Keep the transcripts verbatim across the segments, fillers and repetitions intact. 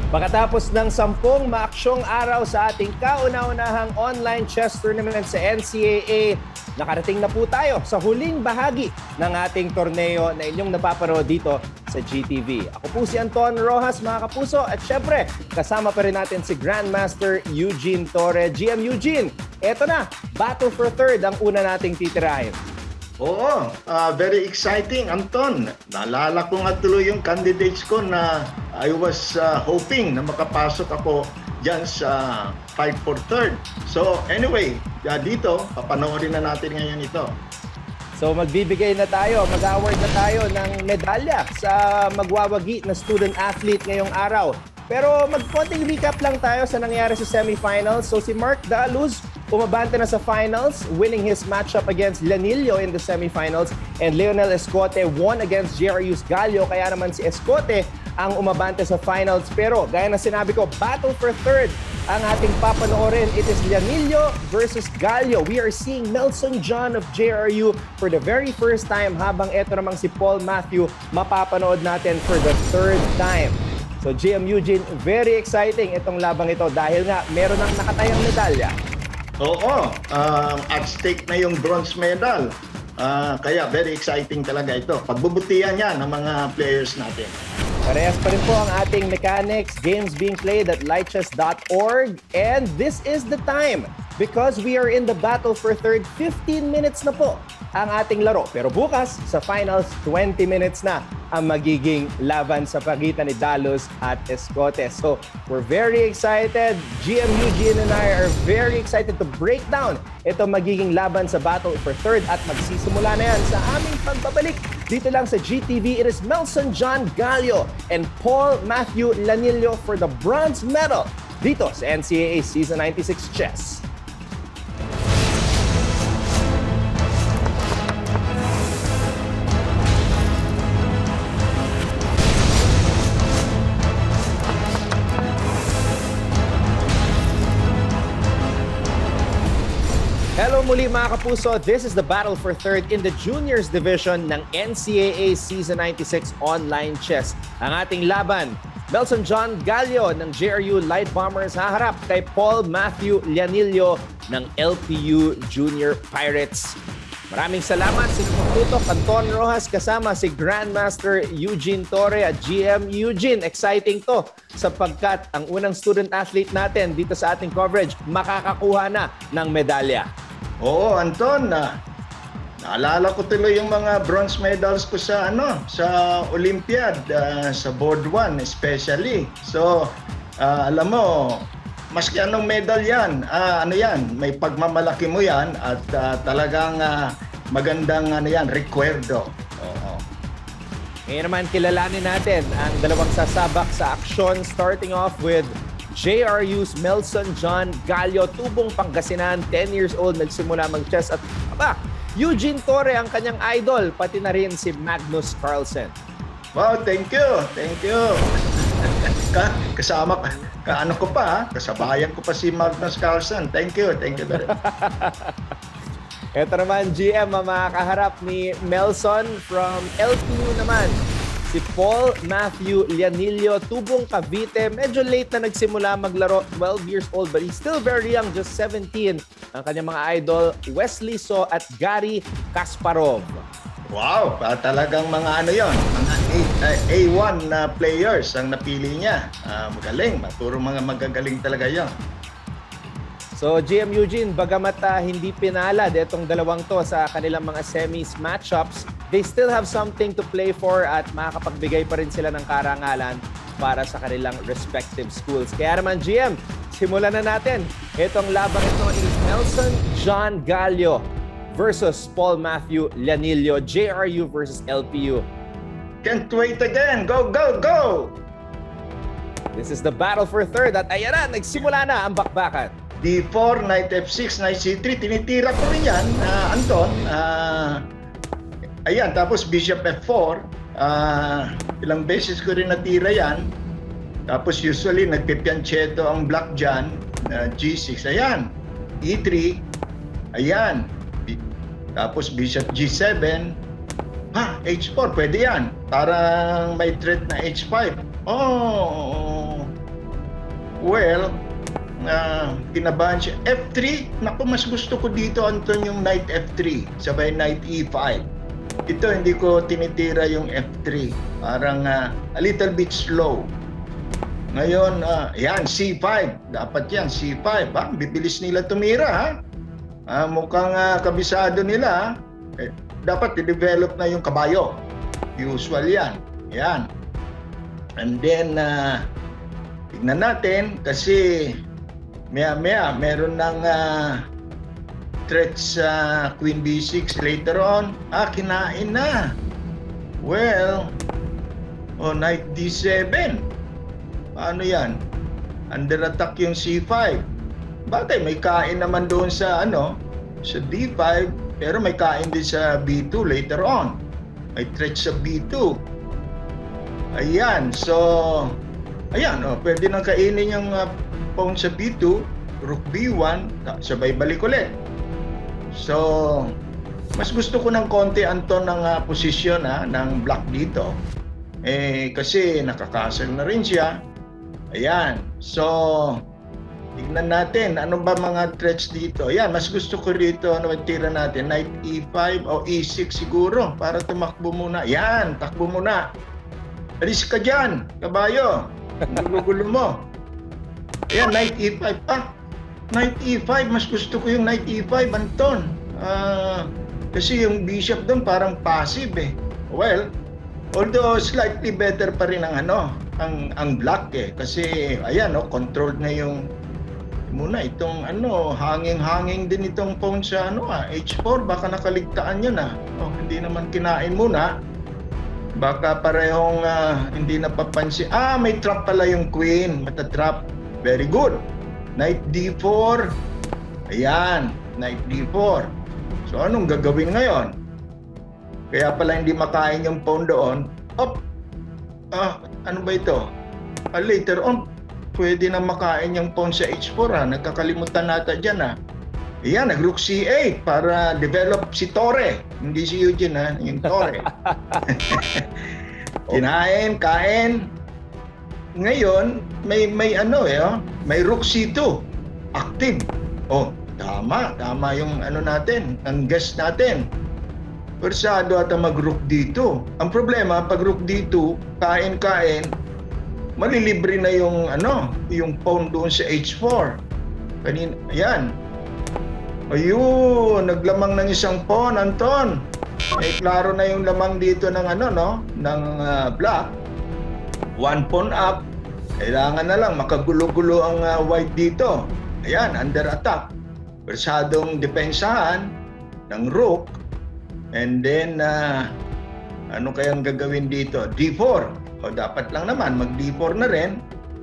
Pagkatapos ng sampung maaksyong araw sa ating kauna-unahang online chess tournament sa N C A A, nakarating na po tayo sa huling bahagi ng ating torneo na inyong napapanood dito sa G T V. Ako po si Anton Rojas, mga kapuso, at syempre kasama pa rin natin si Grandmaster Eugene Torre. G M Eugene, eto na, battle for third ang una nating titirahin. Oo, uh, very exciting, Anton. Naalala ko nga tuloy yung candidates ko na I was uh, hoping na makapasok ako dyan sa fight for third. So anyway, uh, dito, papanoorin na natin ngayon ito. So magbibigay na tayo, mag-award na tayo ng medalya sa magwawagi na student athlete ngayong araw. Pero mag-konting recap lang tayo sa nangyari sa semifinals. So si Mark Daluz umabante na sa finals, winning his matchup against Llanillo in the semifinals, and Leonel Escote won against J R U's Gallo. Kaya naman si Escote ang umabante sa finals. Pero gaya na sinabi ko, battle for third ang ating papanoorin. It is Llanillo versus Gallo. We are seeing Melson John of J R U for the very first time, habang eto namang si Paul Matthew mapapanood natin for the third time. So G M Eugene, very exciting itong labang ito dahil nga meron ng nakatayang medalya. Oo, uh, at stake na yung bronze medal. Uh, kaya very exciting talaga ito. Pagbubutihan yan ng mga players natin. Parehas pa rin po ang ating mechanics, games being played at light chess dot org. And this is the time because we are in the battle for third. fifteen minutes na po ang ating laro. Pero bukas sa finals, twenty minutes na ang magiging laban sa pagitan ni Daluz at Escote. So we're very excited. G M Eugene and I are very excited to break down ito magiging laban sa battle for third, at magsisimula na yan sa aming pagbabalik dito lang sa G T V. It is Melson John Gallo and Paul Matthew Llanillo for the bronze medal dito sa N C A A Season ninety-six Chess. Hello muli mga kapuso, this is the battle for third in the juniors division ng N C A A Season ninety-six Online Chess. Ang ating laban, Melson John Gallo ng J R U Light Bombers haharap kay Paul Matthew Llanillo ng L P U Junior Pirates. Maraming salamat sa inyong tutok, Anton Rojas, kasama si Grandmaster Eugene Torre at G M Eugene. Exciting to sapagkat ang unang student athlete natin dito sa ating coverage makakakuha na ng medalya. Oo, Anton, na naalala ko tuloy yung mga bronze medals ko sa ano, sa Olympiad, uh, sa board one especially. So, uh, alam mo, maski anong medal yan, uh, ano yan, may pagmamalaki mo yan at uh, talagang uh, magandang ano yan, recuerdo. Oo. Ngayon naman kilalanin natin ang dalawang sasabak sa aksyon, starting off with J R U's Melson John Gallo, tubong Pangasinan, ten years old, nagsimula mag-chess, at aba, Eugene Torre ang kanyang idol, pati na rin si Magnus Carlsen. Wow, thank you, thank you. Kasama ka, ka ano ko pa, ha? Kasabayan ko pa si Magnus Carlsen. Thank you, thank you very much. Ito naman, G M, ang makakaharap ni Melson from L P U naman. Si Paul Matthew Llanillo, tubong Cavite. Medyo late na nagsimula maglaro, twelve years old, but he's still very young, just seventeen. Ang kanyang mga idol, Wesley So at Gary Kasparov. Wow, talagang mga ano yon, mga A one na players ang napili niya. Uh, magaling, maturo mga magagaling talaga yon. So G M Eugene, bagamat uh, hindi pinalad itong dalawang to sa kanilang mga semis matchups, they still have something to play for at makakapagbigay pa rin sila ng karangalan para sa kanilang respective schools. Kaya naman G M, simulan na natin. Itong labang ito ni Melson John Gallo versus Paul Matthew Llanillo, J R U versus L P U. Can't wait again! Go, go, go! This is the battle for third at ayan na, nagsimula na ang bakbakan. D four, knight F six, knight C three, tinitira ko rin yan, uh, Anton. Uh, ayan, tapos bishop F four, uh, ilang beses ko rin natira yan. Tapos usually nagpipiancheto ang black dyan, uh, G six, ayan, E three, ayan. Tapos bishop G seven, ha, H four, pwede yan. Parang may threat na H five. Oh, well, uh, kinabahan siya. F three, naku, mas gusto ko dito, Anton, yung knight F three, sabay knight E five. Ito, hindi ko tinitira yung F three. Parang uh, a little bit slow. Ngayon, uh, yan, C five. Dapat yan, C five. Ha? Bibilis nila tumira, ha? Uh, mukhang uh, kabisado nila. Eh, dapat i-develop na yung kabayo. Usual yan. Yan. And then, uh, tignan natin kasi maya-maya meron ng uh, threats sa uh, Queen B six later on. Ah, kinain na. Well, oh, knight D seven. Paano yan? Under attack yung C five. Bagay, may kain naman doon sa ano, sa D five, pero may kain din sa B two later on. May threat sa B two. Ayan, so ayan, oh, pwede nang kainin yung uh, pawn sa B two, rook B one, sabay balik ulit. So, mas gusto ko ng konti, Anton, ng uh, posisyon ha, ng black dito. Eh, kasi nakakasal na rin siya. Ayan, so tignan natin ano ba mga threats dito. Ayan, mas gusto ko rito, ano tira natin, knight E five o E six siguro para tumakbo muna. Ayan, takbo muna. Alis ka dyan, kabayo. Gulo-gulo mo. Ayan, knight E five. Ah, knight E five, mas gusto ko yung knight E five, Anton. Uh, kasi yung bishop doon parang passive eh. Well, although slightly better pa rin ang ano, ang ang black eh, kasi ayan, no, controlled na yung muna itong ano, hanging-hanging din itong pawn sa ano ah, H four, baka nakaligtaan yun ah. Oh, hindi naman kinain muna. Baka parehong uh, hindi napapansin. Ah, may trap pala yung queen, matatrap. Very good. Knight D four. Ayan, knight D four. So anong gagawin ngayon? Kaya pala hindi makain yung pawn doon. Op. Ah, ano ba ito? Ah, later on, pwede na makain yung pawn sa H four ha. Nagkakalimutan nata dyan ha. Ayan, nag-rook C eight para develop si Torre. Hindi si Eugene ha, yung Torre. Kinain, kain. Ngayon, may may ano eh, oh, may rook C two. Active. Oh, tama. Tama yung ano natin, ang guess natin. Persado ata mag-rook D two. Ang problema, pag rook D two, kain-kain, malilibre na yung ano, yung pawn doon sa H four. Kanina, ayan. Ayun, naglamang ng isang pawn, Anton. Eh, klaro na yung lamang dito ng ano, no, ng uh, black. One pawn up. Kailangan na lang makagulo-gulo ang uh, white dito. Ayan, under attack. Persadong depensahan ng rook. And then, uh, ano kayang gagawin dito? D four. O dapat lang naman, mag D four na rin.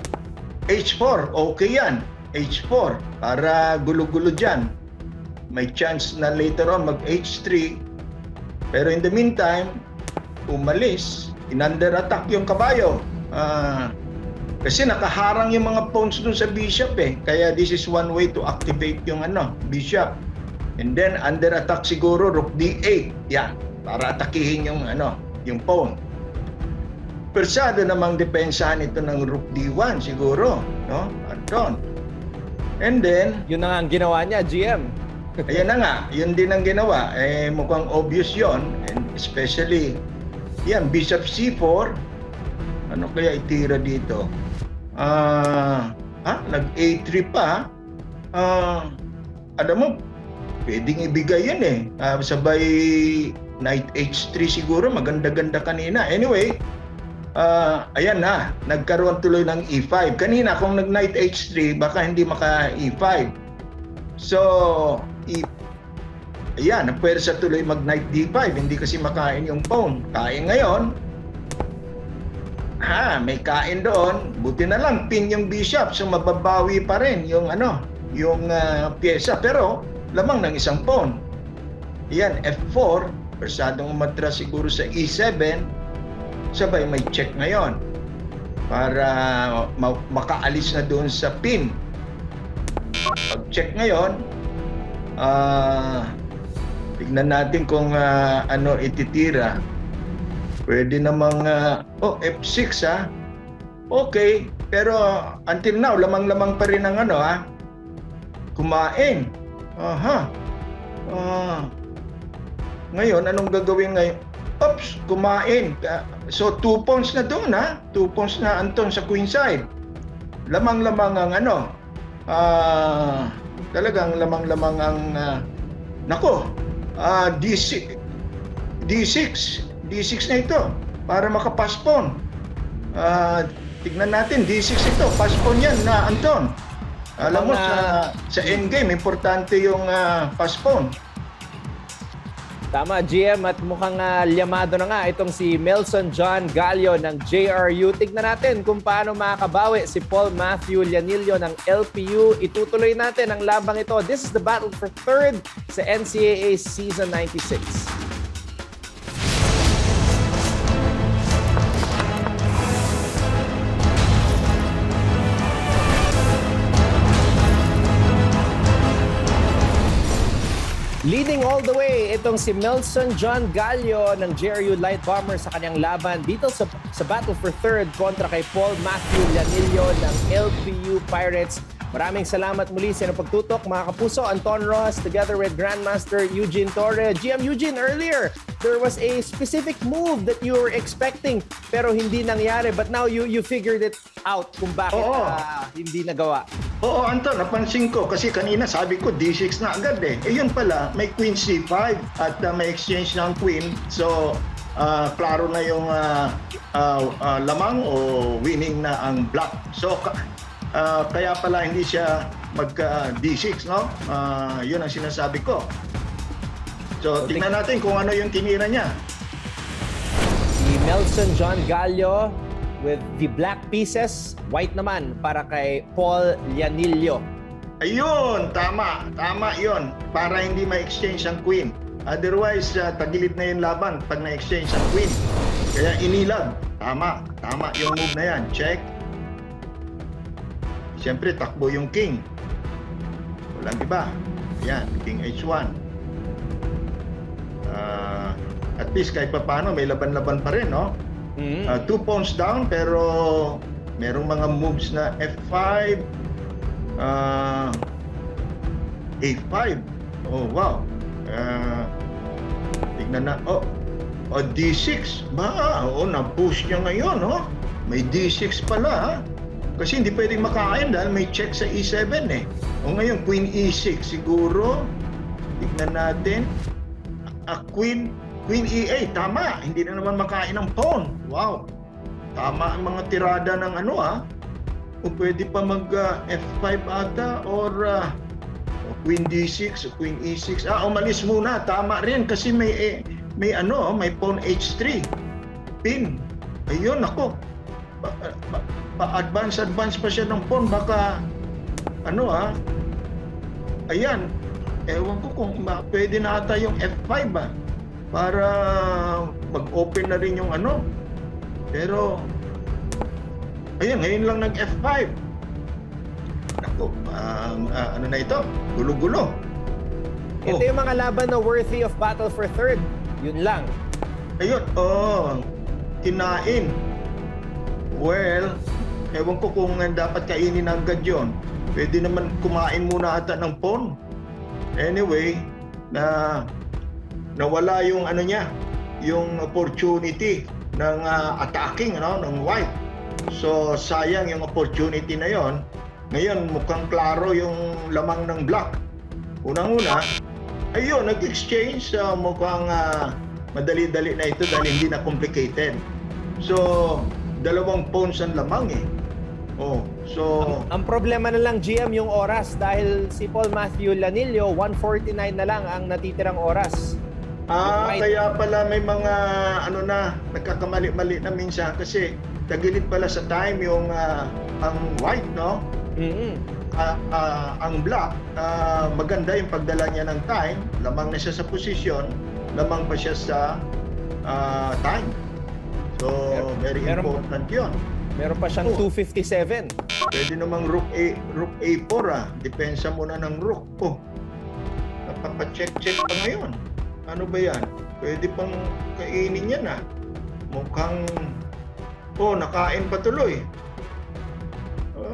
H four, okay yan. H four, para gulo-gulo dyan. May chance na later on mag H three. Pero in the meantime, umalis. In-under attack yung kabayo. Uh, kasi nakaharang yung mga pawns dun sa bishop eh. Kaya this is one way to activate yung ano, bishop. And then under attack siguro rook D eight. Yan, para atakihin yung ano, yung pawn. Persado namang depensahan ito ng rook D one siguro, no? Anton. And then yun na nga ang ginawa niya, G M. Ayan na nga, yun din ang ginawa. Eh mukhang obvious yon, and especially yan, bishop C four. Ano kaya itira dito? Ah, uh, ah, nag A three pa. Ah, uh, alam mo, pwedeng ibigay yan eh. Uh, sabay knight H three siguro, maganda-ganda kanina. Anyway, uh, ayan na, nagkaroon tuloy ng E five. Kanina kung nag-knight H three, baka hindi maka E five. So, E ayan, napwersa tuloy mag-knight D five, hindi kasi makain yung pawn. Kain ngayon. Ha, may kain doon. Buti na lang pin yung bishop, so mababawi pa rin yung ano, yung uh, pyesa, pero lamang ng isang pawn. Yan, F four, persadong umatras siguro sa E seven, sabay may check ngayon para ma makaalis na doon sa pin. Pag check ngayon, ah, uh, tignan natin kung uh, ano ititira. Pwede namang, uh, oh, F six ha. Okay, Pero until now, lamang-lamang pa rin ang ano ha. Kumain. Aha. Uh, ngayon, anong gagawin ngayon? Oops, kumain. So, two points na doon ha. Two points na Anton sa queen side. Lamang-lamang ang ano. Uh, talagang lamang-lamang ang uh, nako. Uh, D six. D six. D six na ito. Para makapaspon. Uh, tignan natin. D six ito. Paspon yan na Anton. Alam mo, sa, sa endgame, importante yung uh, paspon. Tama, G M, at mukhang uh, liyamado na nga itong si Melson John Gallo ng J R U. Tignan natin kung paano makakabawi si Paul Matthew Llanillo ng L P U. Itutuloy natin ang labang ito. This is the battle for third sa N C A A Season ninety-six. Leading all the way, itong si Melson John Gallo ng J R U Light Bomber sa kanyang laban dito sa, sa battle for third kontra kay Paul Matthew Llanillo ng L P U Pirates. Maraming salamat muli sa inyong pagtutok, mga kapuso. Anton Ross together with Grandmaster Eugene Torre. G M Eugene, earlier, there was a specific move that you were expecting pero hindi nangyari. But now you you figured it out kung bakit uh, hindi nagawa. Oo, Anton, napansin ko kasi kanina sabi ko D six na agad eh. Eh yun pala, may Queen C five at uh, may exchange ng Queen. So, uh, klaro na yung uh, uh, uh, lamang o winning na ang black. So, uh, kaya pala hindi siya magka-D six, no? Uh, yun ang sinasabi ko. So, tingnan natin kung ano yung tinira niya. Si Melson John Gallo with the black pieces, white naman para kay Paul Llanillo. Ayun, tama, tama yun. Para hindi ma-exchange ang queen. Otherwise, uh, tagilid na yung laban pag na-exchange ang queen. Kaya inilag. Tama, tama yung move na yan. Check. Siyempre, takbo yung king. Walang iba. Yan, king H one. Uh, at least kahit pa paano, may laban-laban pa rin, no? Mm-hmm. Uh, two pawns down pero merong mga moves na F five, uh, A five. Oh wow. Uh, tignan na. Oh, oh D six. Ba, oh, na-push niya ngayon, oh. May D six pala, ha? Kasi hindi pwedeng makain dahil may check sa E seven eh. O ngayon Queen E six siguro. Tignan natin. A Queen Queen E eight, tama. Hindi na naman makain ng pawn. Wow. Tama ang mga tirada ng ano ah. O pwede pa mag uh, F five ata or uh, Queen D six o Queen E six. Ah, umalis muna. Tama rin kasi may eh, may ano, may pawn H three. Pin. Ayun, ako. Pa-advance, pa, pa advance pa siya ng pawn. Baka ano ah. Ayan. Ewan ko kung pwede na ata yung F five ah. Para mag-open na rin yung ano. Pero ayun, ngayon lang nag F five. Naku, uh, uh, ano na ito? Gulo-gulo. Ito oh. Yung mga laban na worthy of battle for third. Yun lang. Ayun, oh, kinain. Well, ewan ko kung dapat kainin agad yun. Pwede naman kumain muna ata ng pawn. Anyway, na nawala yung ano niya, yung opportunity ng uh, attacking, ano, ng white. So sayang yung opportunity na yon. Ngayon mukhang klaro yung lamang ng black. Unang-una, ayun, nag-exchange. Uh, mukhang uh, madali-dali na ito dahil hindi na complicated. So dalawang pawns ang lamang eh. Oh, so ang, ang problema na lang G M yung oras dahil si Paul Matthew Llanillo one forty-nine na lang ang natitirang oras. Ah, right. Kaya pala may mga ano na nagkakamali-mali na minsan kasi tagilid pala sa time yung uh, ang white, no? Mm-hmm. Uh, uh, ang black, uh, maganda yung pagdala niya ng time, lamang na siya sa posisyon, lamang pa siya sa uh, time. So, very meron, important yun. Meron pa siyang oh. two fifty-seven. Pwede namang rook A, rook A four ah. Depensa muna ng rook. Oh, napapa-check-check pa ngayon. Ano ba yan? Pwede pang kainin yan ah. Mukhang, oh, nakain pa tuloy.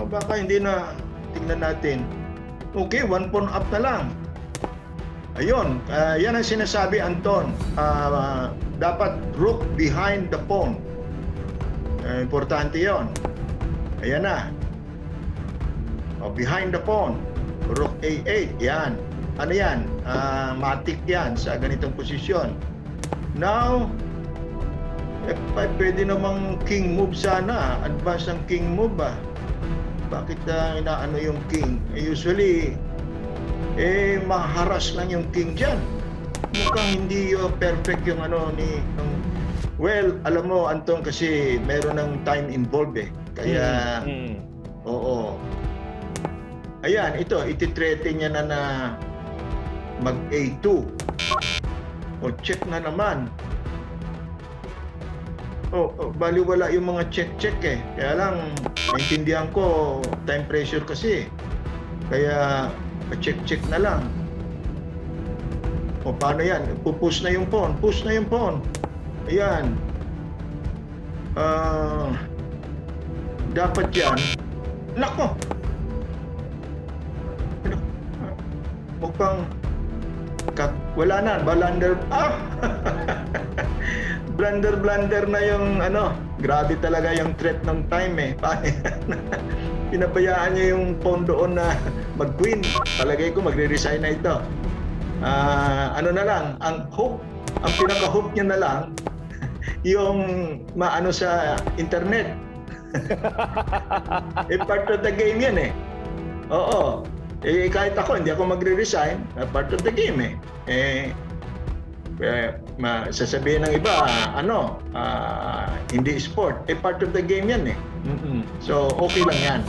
O baka hindi na, tingnan natin. Okay, one pawn up na lang. Ayun, uh, yan ang sinasabi, Anton. Uh, dapat rook behind the pawn. Uh, importante yon. Ayan na. O, behind the pawn. Rook A eight, yan. Ano yan? Uh, matik yan sa ganitong posisyon. Now, eh, pwede namang king move sana. Advance ang king move ba? Bakit uh, inaano yung king? Eh, usually, eh, maharas lang yung king dyan. Mukhang hindi yung perfect yung ano ni... Yung, well, alam mo, Anton, kasi meron ng time involved eh. Kaya, mm-hmm. oo. Ayan, ito, ititrete niya na na mag A two. O, check na naman. Oh, oh, baliwala yung mga check-check eh. Kaya lang, naintindihan ko, time pressure kasi. Kaya, check-check na lang. O, paano yan? Pupush na yung pawn. Push na yung pawn. Ayan. Uh, dapat yan. Nako! Mukhang wala na. Blunder. Ah! Blunder-blunder na yung ano. Grabe talaga yung threat ng time eh. Pinabayaan niya yung pawn doon na mag-queen. Palagay ko magre-resign na ito. Uh, ano na lang, ang hope, ang pinaka-hope niya na lang, yung maano sa internet. Eh, part of the game yan eh. Oo. Eh, kahit ako, hindi ako magre-resign. Part of the game eh. Eh, eh sasabihin ng iba, ano, uh, hindi sport. Eh, part of the game yan eh. Mm-mm. So, okay lang yan.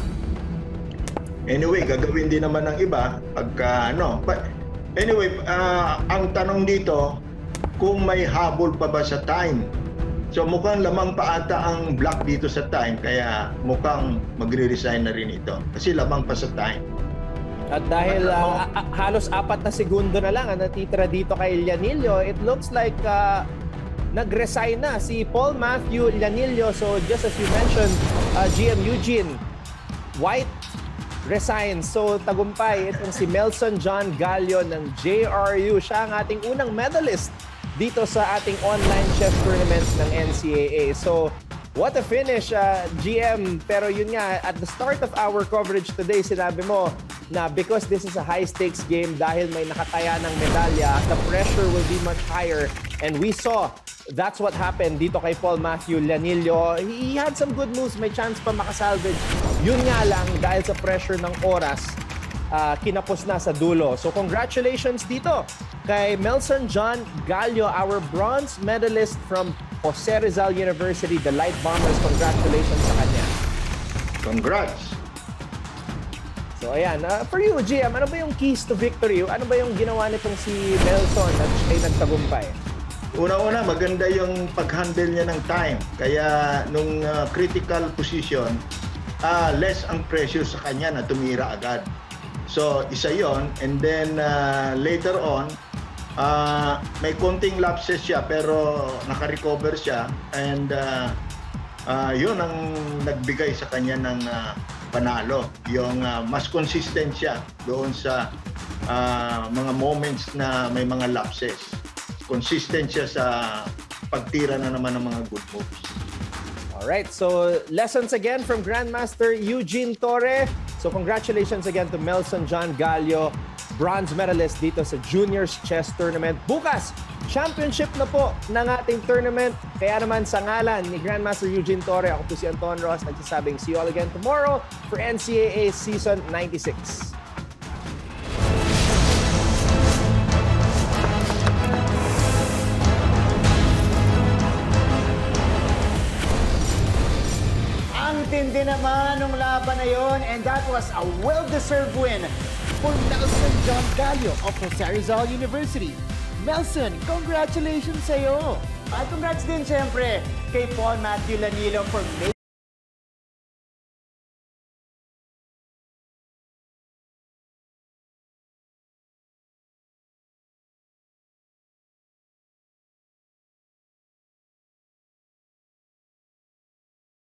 Anyway, gagawin din naman ng iba pagka ano. But anyway, uh, ang tanong dito, kung may habol pa ba sa time. So mukhang lamang pa ata ang block dito sa time, kaya mukhang magre-resign na rin ito. Kasi lamang pa sa time. At dahil uh, halos apat na segundo na lang ang natitira dito kay Llanillo, it looks like uh, nag-resign na si Paul Matthew Llanillo. So just as you mentioned, uh, G M Eugene, White resigns. So tagumpay itong si Melson John Gallo ng J R U. Siya ang ating unang medalist dito sa ating online chess tournament ng N C A A. So what a finish, uh, G M. Pero yun nga, at the start of our coverage today, sinabi mo na because this is a high-stakes game, dahil may nakataya ng medalya, the pressure will be much higher. And we saw that's what happened dito kay Paul Matthew Llanillo. He had some good moves, may chance pa makasalvage. Yun nga lang, dahil sa pressure ng oras, uh, kinapos na sa dulo. So congratulations dito kay Melson John Gallo, our bronze medalist from Jose Rizal University, the Light Bombers. Congratulations sa kanya. Congrats! So ayan, uh, for you, G M, ano ba yung keys to victory? Ano ba yung ginawa nitong si Melson at siya'y nagtagumpay? Una-una, maganda yung pag-handle niya ng time. Kaya nung uh, critical position, uh, less ang pressure sa kanya na tumira agad. So isa yon, and then uh, later on, uh, may konting lapses siya pero naka-recover siya, and uh, uh, yun ang nagbigay sa kanya ng uh, panalo. Yung uh, mas consistent siya doon sa uh, mga moments na may mga lapses. Consistent siya sa pagtira na naman ng mga good moves. Alright, so lessons again from Grandmaster Eugene Torre. So congratulations again to Melson John Gallo, bronze medalist dito sa Juniors Chess Tournament. Bukas, championship na po ng ating tournament. Kaya naman sa ngalan ni Grandmaster Eugene Torre, ako po si Anton Ross, nagsasabing see you all again tomorrow for N C A A Season ninety-six. Tindi naman ng laban na yon, and that was a well-deserved win for Melson John Gallo of Jose Rizal University. Melson, congratulations sa'yo! At congrats din siyempre kay Paul Matthew Llanillo for making